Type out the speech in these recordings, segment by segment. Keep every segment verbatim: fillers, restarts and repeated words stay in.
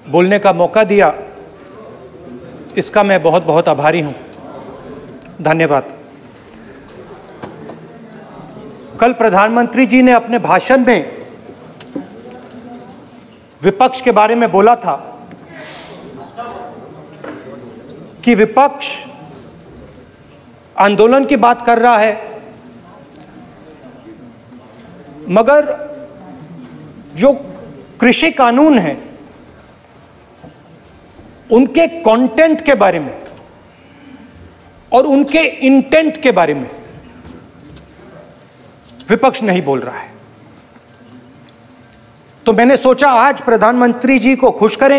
बोलने का मौका दिया, इसका मैं बहुत बहुत आभारी हूं। धन्यवाद। कल प्रधानमंत्री जी ने अपने भाषण में विपक्ष के बारे में बोला था कि विपक्ष आंदोलन की बात कर रहा है, मगर जो कृषि कानून है उनके कंटेंट के बारे में और उनके इंटेंट के बारे में विपक्ष नहीं बोल रहा है। तो मैंने सोचा आज प्रधानमंत्री जी को खुश करें,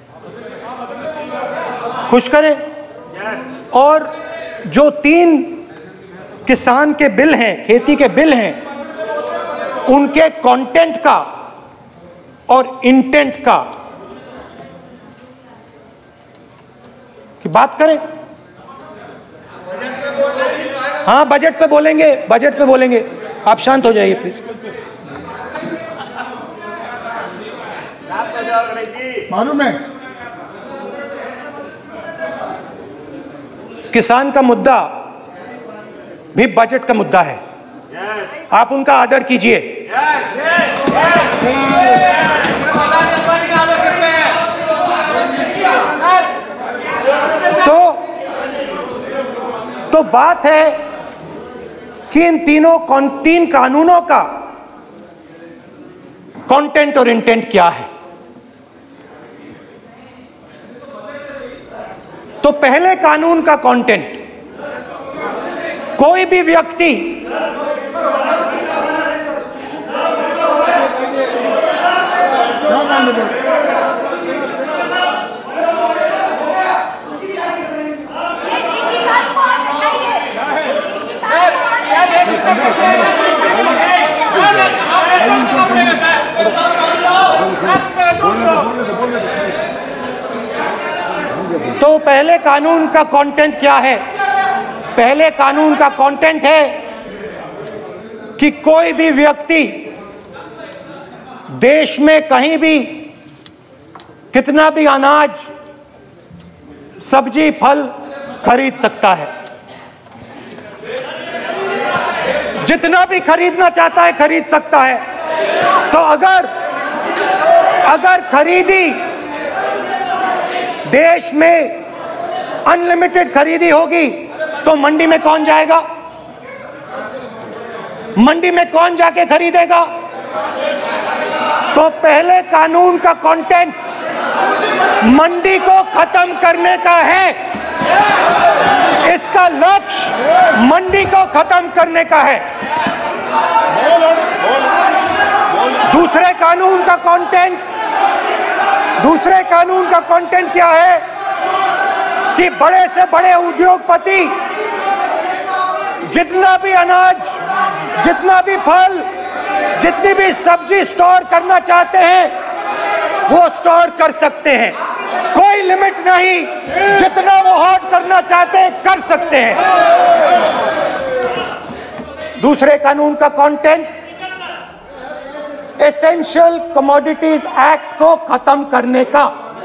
खुश करें और जो तीन किसान के बिल हैं, खेती के बिल हैं, उनके कंटेंट का और इंटेंट का की बात करें। हाँ, बजट पे बोलेंगे, बजट पे बोलेंगे। आप शांत हो जाइए प्लीज। मालूम है किसान का मुद्दा भी बजट का मुद्दा है। आप उनका आदर कीजिए। तो तो बात है कि इन तीनों तीन कानूनों का कंटेंट और इंटेंट क्या है। तो पहले कानून का कंटेंट, कोई भी व्यक्ति तो पहले कानून का कंटेंट क्या है? पहले कानून का कंटेंट है कि कोई भी व्यक्ति देश में कहीं भी कितना भी अनाज, सब्जी, फल खरीद सकता है। जितना भी खरीदना चाहता है खरीद सकता है। तो अगर अगर खरीदी देश में अनलिमिटेड खरीदी होगी तो मंडी में कौन जाएगा? मंडी में कौन जाके खरीदेगा? तो पहले कानून का कंटेंट मंडी को खत्म करने का है। इसका लक्ष्य मंडी को खत्म करने का है। दूसरे कानून का कंटेंट दूसरे कानून का कंटेंट क्या है कि बड़े से बड़े उद्योगपति जितना भी अनाज, जितना भी फल, जितनी भी सब्जी स्टोर करना चाहते हैं वो स्टोर कर सकते हैं। कोई लिमिट नहीं, जितना वो होल्ड करना चाहते हैं कर सकते हैं। दूसरे कानून का कंटेंट एसेंशियल कमोडिटीज एक्ट को खत्म करने का।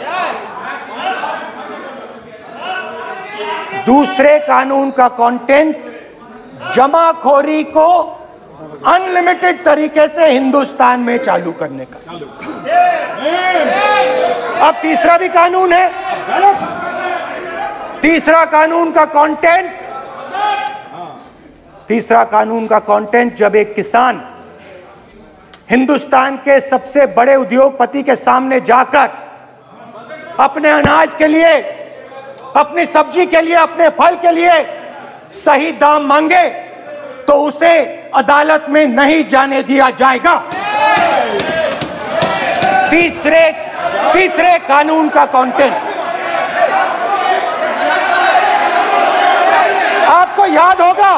दूसरे कानून का कंटेंट जमाखोरी को अनलिमिटेड तरीके से हिंदुस्तान में चालू करने का। अब तीसरा भी कानून है। तीसरा कानून का कंटेंट तीसरा कानून का कंटेंट जब एक किसान हिंदुस्तान के सबसे बड़े उद्योगपति के सामने जाकर अपने अनाज के लिए, अपनी सब्जी के लिए, अपने फल के लिए सही दाम मांगे तो उसे अदालत में नहीं जाने दिया जाएगा। तीसरे तीसरे कानून का कंटेंट आपको याद होगा,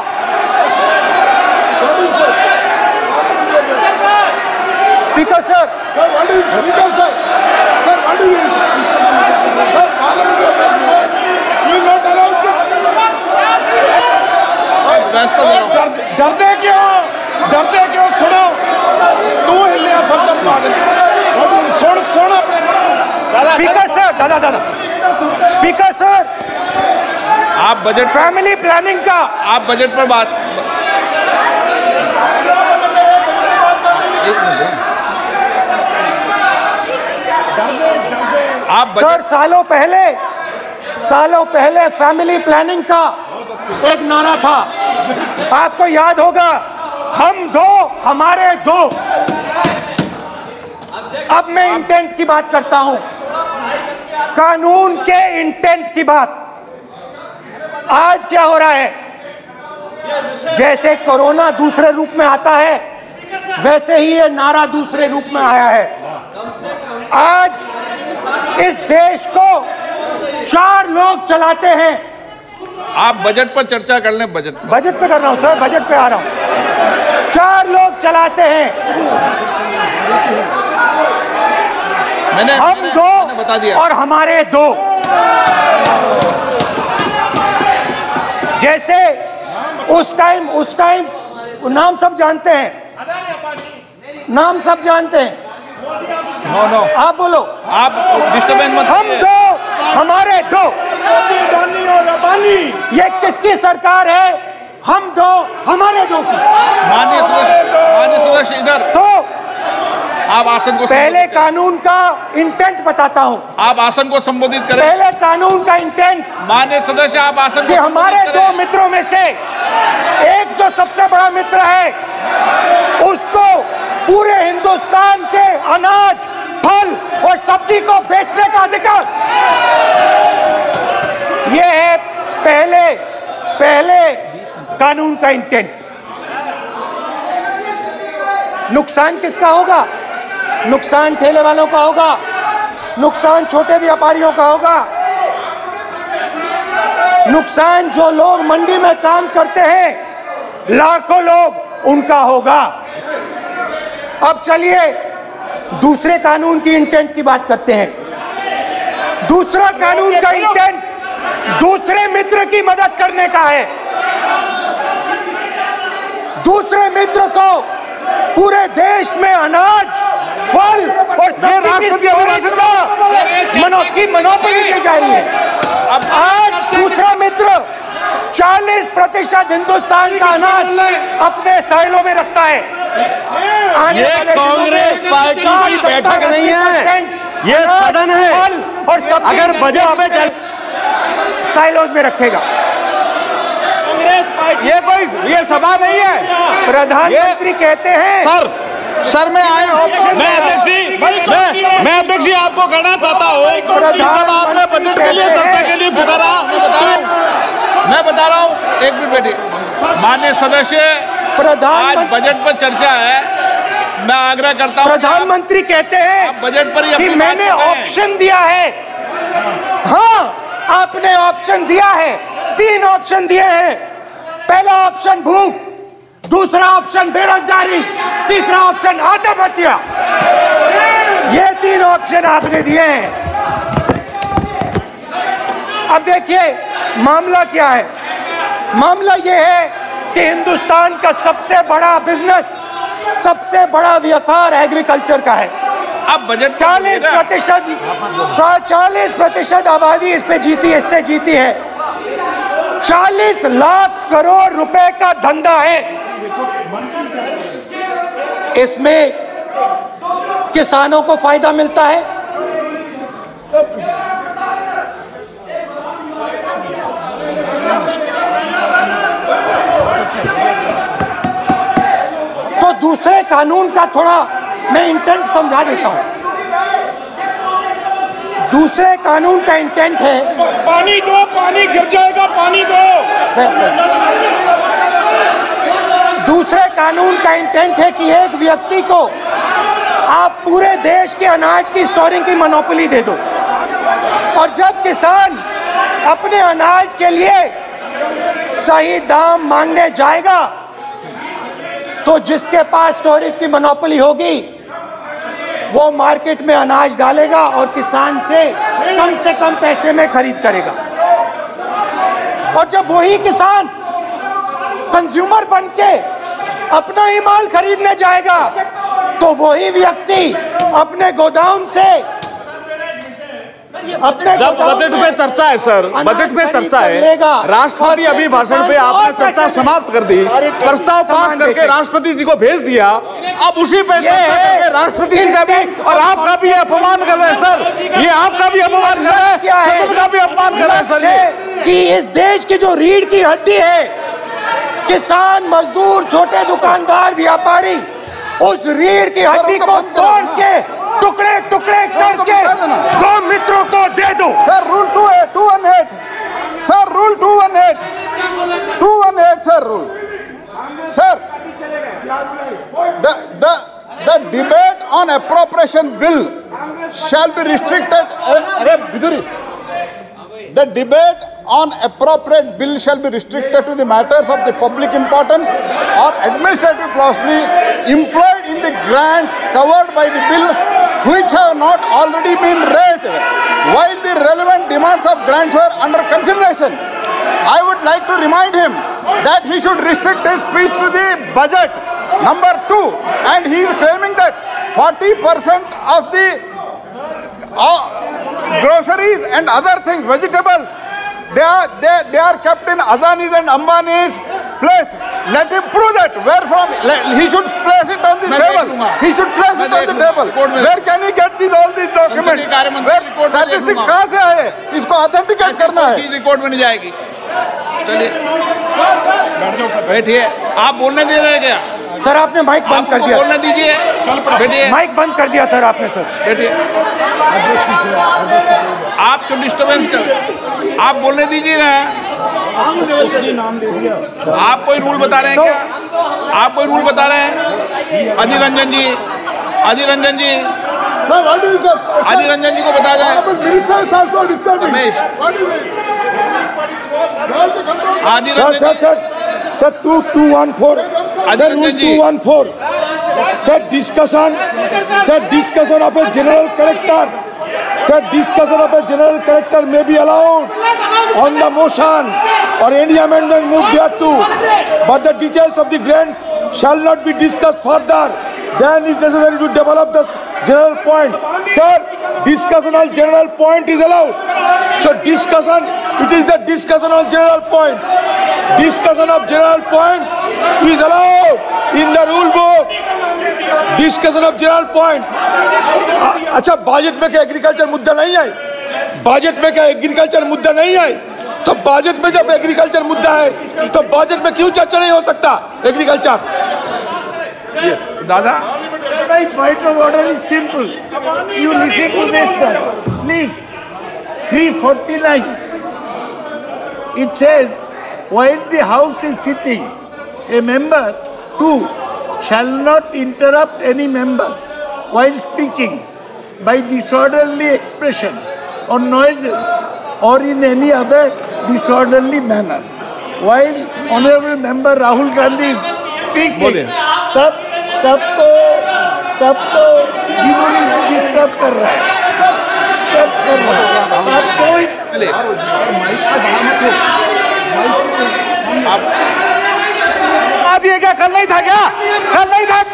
speaker sir, Sir, what is Speaker sir? Sir, what is Sir, Parliament will not allow डरते क्यों? डरते क्यों? सुनो, तू हिलिया सब पागल। सुन सुन अपने स्पीकर सर, दादा दादा स्पीकर सर, आप बजट फैमिली प्लानिंग का आप बजट पर बात आप सर, बजट सालों पहले सालों पहले फैमिली प्लानिंग का एक नारा था, आपको याद होगा, हम दो हमारे दो। अब मैं इंटेंट की बात करता हूं, कानून के इंटेंट की बात। आज क्या हो रहा है, जैसे कोरोना दूसरे रूप में आता है, वैसे ही ये नारा दूसरे रूप में आया है। आज इस देश को चार लोग चलाते हैं। आप बजट पर चर्चा कर लें। बजट पर बजट पे कर रहा हूं सर, बजट पे आ रहा हूं। चार लोग चलाते हैं, मैंने हम मैंने, दो मैंने बता दिया। और हमारे दो। जैसे उस टाइम उस टाइम नाम सब जानते हैं, नाम सब जानते हैं। नो नो आप बोलो, आप डिस्टर्बेंस मत हम कीजिए। दो हमारे दो। अदानी और अदानी ये किसकी सरकार है? हम दो हमारे दो की। माननीय सदस्य माननीय सदस्य इधर तो आप आसन को पहले संबोधित करें। कानून का इंटेंट बताता हूं। आप आसन को संबोधित करें। पहले कानून का इंटेंट माननीय सदस्य आप आसन कि को हमारे संबोधित दो करें। मित्रों में से एक जो सबसे बड़ा मित्र है, उसको पूरे हिंदुस्तान के अनाज, फल और सब्जी को बेचने का अधिकार। यह है पहले पहले कानून का इंटेंट। नुकसान किसका होगा? नुकसान ठेले वालों का होगा, नुकसान छोटे व्यापारियों का होगा, नुकसान जो लोग मंडी में काम करते हैं, लाखों लोग, उनका होगा। अब चलिए दूसरे कानून की इंटेंट की बात करते हैं। दूसरा कानून का इंटेंट दूसरे मित्र की मदद करने का है। दूसरे मित्र को पूरे देश में अनाज, फल और सब्जी की स्टोरेज का मनो की मनोपली दी जा रही है। अब आज दूसरा मित्र चालीस प्रतिशत हिंदुस्तान का अनाज अपने साइलों में रखता है। आने ये वाले दिनों में कांग्रेस पार्टी की साठ, बैठक सत्तर, नहीं है, अस्सी परसेंट ये अनाज, सदन है। फल और सब्जी अगर बजट में चल साइलोज में रखेगा। ये कोई ये सभा नहीं है। प्रधानमंत्री कहते हैं सर सर मैं आया मैं अध्यक्ष जी मैं मैं अध्यक्ष जी आपको कहना चाहता हूँ कि जब आपने बजट के लिए चर्चा के लिए पुकारा तो मैं बता रहा हूँ, एक मिनट बैठिए। माननीय सदस्य, आज प्रधानमंत्री बजट पर चर्चा है, मैं आग्रह करता हूँ। प्रधानमंत्री कहते आप हैं बजट पर ही कि अपनी बात मैंने कर रहे हैं। ऑप्शन दिया है। हाँ, आपने ऑप्शन दिया है, तीन ऑप्शन दिए हैं। पहला ऑप्शन भूख, दूसरा ऑप्शन बेरोजगारी, तीसरा ऑप्शन आत्महत्या। ये तीन ऑप्शन आपने दिए हैं। अब देखिए मामला क्या है। मामला ये है कि हिंदुस्तान का सबसे बड़ा बिजनेस, सबसे बड़ा व्यापार एग्रीकल्चर का है। अब बजट चालीस प्रतिशत चालीस प्रतिशत आबादी इस पे जीती है, इससे जीती है। चालीस लाख करोड़ रुपए का धंधा है। इसमें किसानों को फायदा मिलता है, तो दूसरे कानून का थोड़ा मैं इंटेंट समझा देता हूं। दूसरे कानून का इंटेंट है, पानी दो, पानी गिर जाएगा, पानी दो। दूसरे कानून का इंटेंट है कि एक व्यक्ति को आप पूरे देश के अनाज की स्टोरिंग की मोनोपोली दे दो, और जब किसान अपने अनाज के लिए सही दाम मांगने जाएगा तो जिसके पास स्टोरेज की मोनोपोली होगी वो मार्केट में अनाज डालेगा और किसान से कम से कम पैसे में खरीद करेगा। और जब वही किसान कंज्यूमर बन के अपना ही माल खरीदने जाएगा तो वही व्यक्ति अपने गोदाम से अपने जब बजट पे चर्चा है सर, बजट पे चर्चा है, राष्ट्रपति अभी भाषण पे आपने चर्चा समाप्त कर दी, प्रस्ताव पास करके राष्ट्रपति जी को भेज दिया, अब उसी पे राष्ट्रपति जी का भी और आपका भी अपमान कर रहे हैं सर, ये आपका भी अपमान कर रहे हैं, सदन का भी अपमान कर रहे हैं सर। कि इस देश की जो रीढ़ की हड्डी है, किसान, मजदूर, छोटे दुकानदार, व्यापारी, उस रीढ़ की हड्डी को तोड़ के टुकड़े टुकड़े करके गौ मित्रों को दे दो। सर रूल टू है two one eight sir rule two one eight two one eight sir rule sir the the the debate on appropriation bill shall be restricted अरे Bidhuri The debate on appropriate bill shall be restricted to the matters of the public importance or administrative clausely employed in the grants covered by the bill which have not already been raised while the relevant demands of grants were under consideration. I would like to remind him that he should restrict his speech to the budget. Number two, and he is claiming that forty percent of the uh, groceries and other things, vegetables, they are they, they are kept in Adani's and Ambani's place. Let him prove that. Where from? He should place it on the table. He should place it on the table. Where can he get these all these documents? Where statistics कहाँ से आए? इसको authenticate करना है. Record में नहीं जाएगी. चलिए बैठिए. आप बोलने दे रहे हैं क्या? सर आपने माइक बंद कर दिया. बोलने दीजिए. बैठिए. माइक बंद कर दिया सर आपने. सर बैठिए. आप क्यों डिस्टर्बेंस कर? आप बोलने दीजिए ना. आप कोई रूल बता रहे हैं क्या? आप कोई रूल बता रहे हैं? अधीर रंजन जी, अधीर रंजन जी, अधीर रंजन जी को बता जाए. Adhir Ranjan ji. Sir, two two one four. Sir, rule two one four. Sir, discussion. Sir, discussion of a general character. Sir, discussion of a general character may be allowed on the motion or any amendment moved thereto, but the details of the grant shall not be discussed further. Then it is necessary to develop the general point. Sir, discussion on general point is allowed. So discussion, it is the discussion on general point. Discussion of general point is allowed in the rule book. Discussion of general point. अच्छा budget में क्या agriculture मुद्दा नहीं है? Budget में क्या agriculture मुद्दा नहीं है? तो बजट में जब एग्रीकल्चर मुद्दा है तो बजट में क्यों चर्चा नहीं हो सकता एग्रीकल्चर? दादा My point of order is simple. You listen to this, sir. Please. three forty-nine. It says, while the House is sitting, a member, two, shall not interrupt any member while speaking by disorderly expression or noises or in any other disorderly manner. While Honorable Member Rahul Gandhi is speaking, तब तब तो तब तो disturb कर रहा है, disturb कर रहा है. आप कोई आज ये क्या कल नहीं था क्या? कल नहीं था.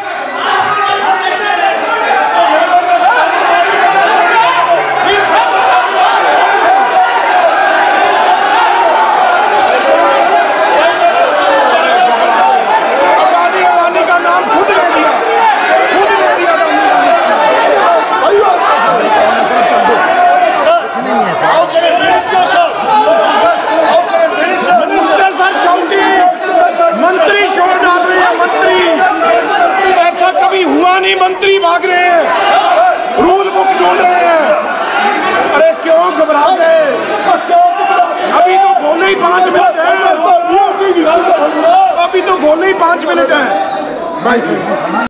मंत्री शोर डाल रहे हैं. मंत्री ऐसा कभी हुआ नहीं. मंत्री भाग रहे हैं, रूल बुक ढूंढ रहे हैं. अरे क्यों घबरा गए? अभी तो बोले ही पांच मिनट है. अभी तो बोले ही पांच मिनट है भाई.